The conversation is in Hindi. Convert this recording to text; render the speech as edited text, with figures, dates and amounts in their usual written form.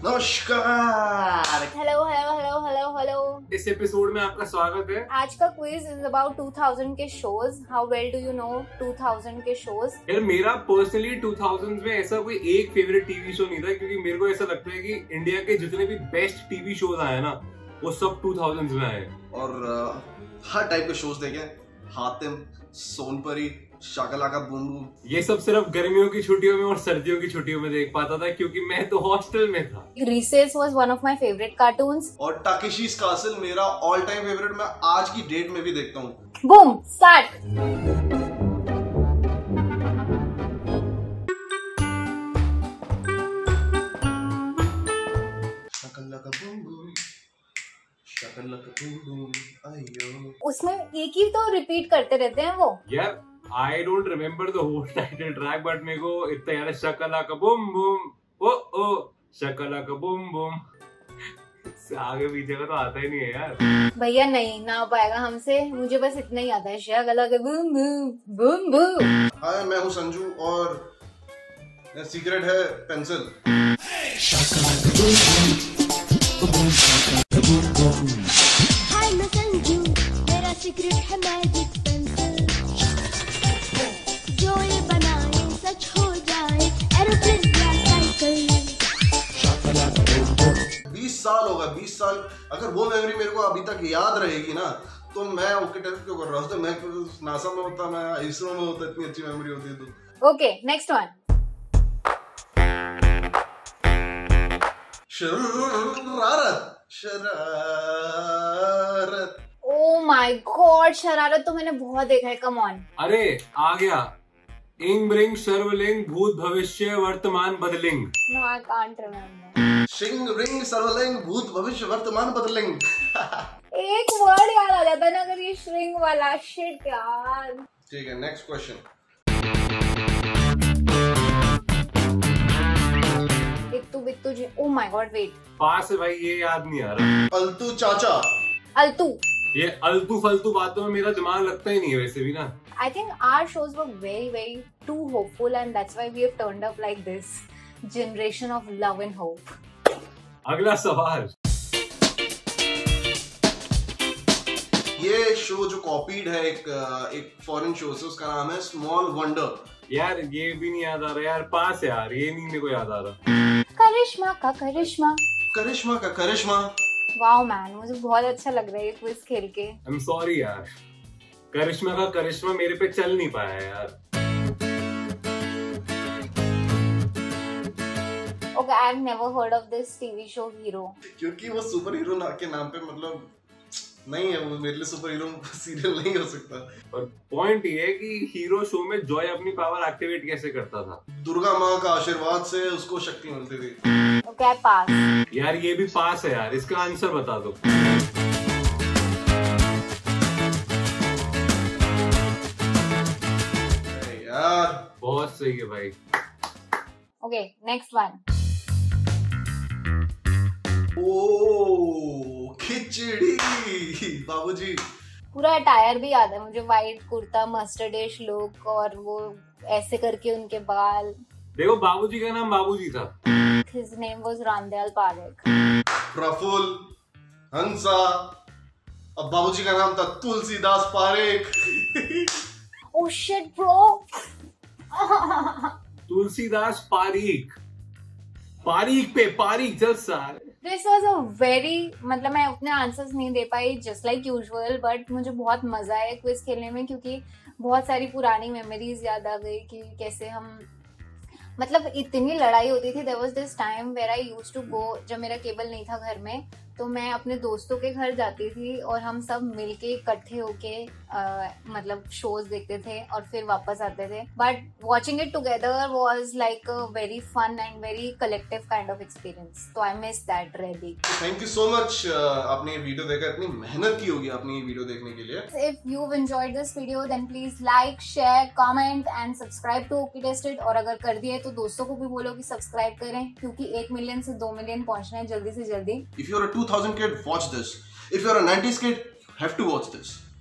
नमस्कार। Hello hello hello hello hello. इस एपिसोड में आपका स्वागत है। आज का क्विज इज अबाउट 2000 के shows. How well do you know 2000 के शोज? यार मेरा पर्सनली 2000s में ऐसा कोई एक फेवरेट टीवी शो नहीं था, क्योंकि मेरे को ऐसा लगता है कि इंडिया के जितने भी बेस्ट टीवी शोज आए ना वो सब 2000s में आए। और हर टाइप के शोज देखे, हातिम, सोनपरी, शाकालाका बूम बूम। ये सब सिर्फ गर्मियों की छुट्टियों में और सर्दियों की छुट्टियों में देख पाता था, क्योंकि मैं तो हॉस्टल में था। Recess was one of my favourite cartoons. और टाकेशीज कासल मेरा ऑल टाइम फेवरेट, मैं आज की डेट में भी देखता हूँ। Boom start. Shakalaka boom boom, Shakalaka boom boom, आयो। उसमें एक ही तो रिपीट करते रहते हैं वो। यार I don't remember the whole title track, but मेरे को इतना याद है, शकलाका बूम बूम, ओ शकलाका बूम बूम। आगे पीछे का तो आता ही नहीं है यार। भैया नहीं ना पाएगा हमसे, मुझे बस इतना ही आता है, Shakalaka boom boom boom boom. Hi, मैं हूँ संजू और सीक्रेट है पेंसिल। हाय मैं संजू, मेरा सीक्रेट है मैजिक पेंसिल। जो ये बनाए सच हो जाए, एरोप्लेन या साइकिल। 20 साल होगा, 20 साल। अगर वो मेमोरी मेरे को अभी तक याद रहेगी ना, तो मैं ओके टेस्ट क्यों कर रहा हूँ? तो मैं नासा में होता, मैं इसरो में होता, इतनी अच्छी मेमोरी होती है तो। Okay next one. Shararat. Oh my God, शरारत तो मैंने बहुत देखा है। Come on. अरे आ गया, इंग ब्रिंग सर्वलिंग भूत भविष्य वर्तमान बदलिंग। No I can't remember. शिंग रिंग सर्वलिंग भूत भविष्य वर्तमान बदलिंग। एक वर्ड याद आ जाता ना अगर ये श्रिंग वाला। शिट यार। ठीक है, next question. Bittu Bittu ji. Oh my god wait. Pass है भाई, ये याद नहीं आ रहा। अल्तू चाचा। अल्तू। ये अल्तू फालतू बातों में मेरा दिमाग लगता ही नहीं है वैसे भी ना। I think our shows were very, very too hopeful, and that's why we have turned up like this. Generation of love and hope. अगला सवाल। ये शो जो कॉपीड है एक फॉरेन शो से, उसका नाम है स्मॉल वंडर। यार ये भी नहीं याद आ रहा यार, पास है यार, ये नहीं मेरे को याद आ रहा। करिश्मा का करिश्मा। करिश्मा का करिश्मा। वाओ मैन, मुझे बहुत अच्छा लग रहा है ये क्विज खेल के। I'm sorry यार, करिश्मा का करिश्मा मेरे पे चल नहीं पाया यार। Okay, I've never heard of this TV show Hero. क्योंकि वो सुपर हीरो के नाम पे मतलब नहीं है, वो मेरे लिए सुपर हीरो सीरियल नहीं हो सकता। और पॉइंट ये है कि हीरो शो में जॉय अपनी पावर एक्टिवेट कैसे करता था? दुर्गा माँ का आशीर्वाद से उसको शक्ति मिलती थी। Okay, पास। यार ये भी पास है यार, इसका आंसर बता दो। यार बहुत सही है भाई। Okay, next one. ओ खिचड़ी बाबूजी। पूरा अटायर भी याद है मुझे, व्हाइट कुर्ता, मस्टर्डिश लुक, और वो ऐसे करके उनके बाल। देखो बाबूजी का नाम बाबूजी था। His name was Ramdayal Parekh. Praful, हंसा। अब बाबूजी का नाम था Tulsidas Parekh. Oh shit bro. Tulsidas Pareek. Pareek पे पारीक जल सार। This was a very, मतलब मैं उतने आंसर्स नहीं दे पाई जस्ट लाइक यूजुअल, बट मुझे बहुत मजा आया क्विज खेलने में, क्योंकि बहुत सारी पुरानी मेमोरीज याद आ गई कि कैसे हम, मतलब इतनी लड़ाई होती थी। There was this time where I used to go, जब मेरा केबल नहीं था घर में, तो मैं अपने दोस्तों के घर जाती थी और हम सब मिलके इकट्ठे होके मतलब शोज देखते थे और फिर वापस आते थे। But watching it together was like a very fun and very collective kind of experience. तो I miss that really. Thank you so much. आपने ये वीडियो देखा, इतनी मेहनत की होगी आपने ये वीडियो देखने के लिए। If you've enjoyed this video, then please like, share, comment and subscribe to OK Tested। और अगर कर दिए तो दोस्तों को भी बोलो कि सब्सक्राइब करें, क्योंकि 1 मिलियन से 2 मिलियन पहुंचना है जल्दी से जल्दी। If you're a 2000 kid, watch this. If you're a 90s kid, you have to watch this.